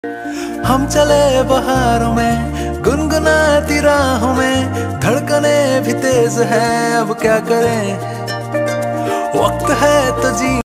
हम चले बहारों में गुनगुनाती राहों में, धड़कने भी तेज है अब क्या करें, वक्त है तो जी